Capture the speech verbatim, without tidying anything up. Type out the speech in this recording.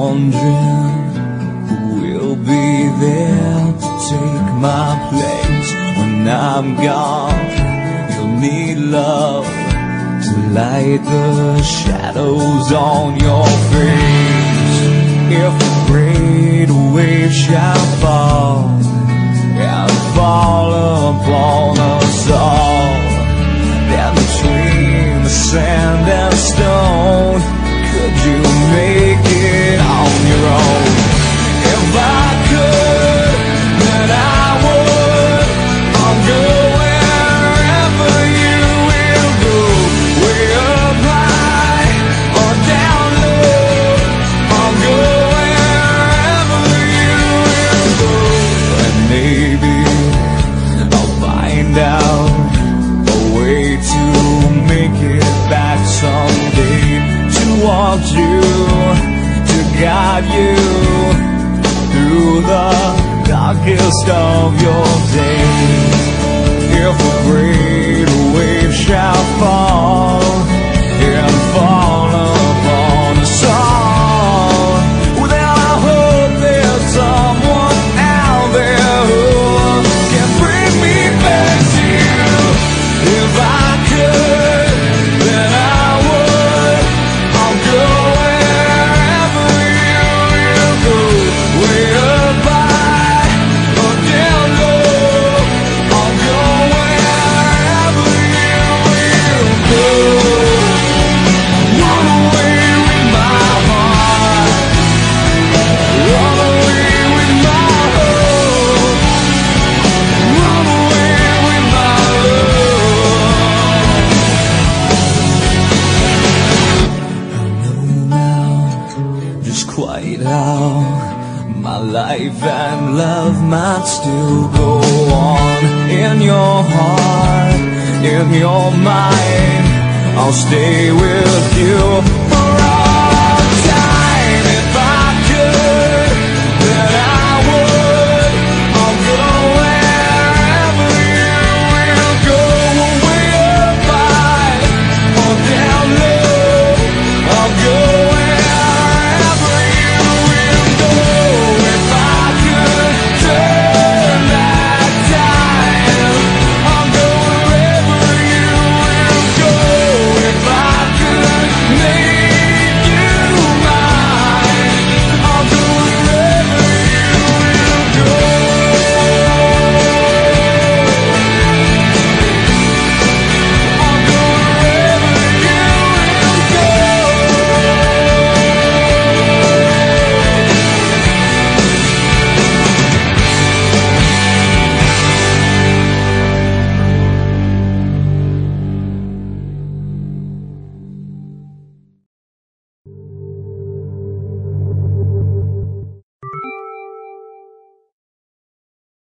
wondering who will be there to take my place when I'm gone. You'll need love to light the shadows on your face. If a great wave shall fall and fall upon us all, then between the sand and stone, could you make it on your own? If I could, then I would. I'll go wherever you will go, way up high or down low. I'll go wherever you will go, and maybe I'll find out a way to make it back someday, to want you, to guide you through the darkest of your days. If a great wave shall fall and fall upon us all, well, then I hope there's someone out there who can bring me back to you. If I could, then I would. I'll go wherever you will go, way up high or down low. I'll go wherever you will go. Run away with my heart, run away with my hope, run away with my love. I know now just quite how my life and love might still go on. In your heart, in your mind, I'll stay with you.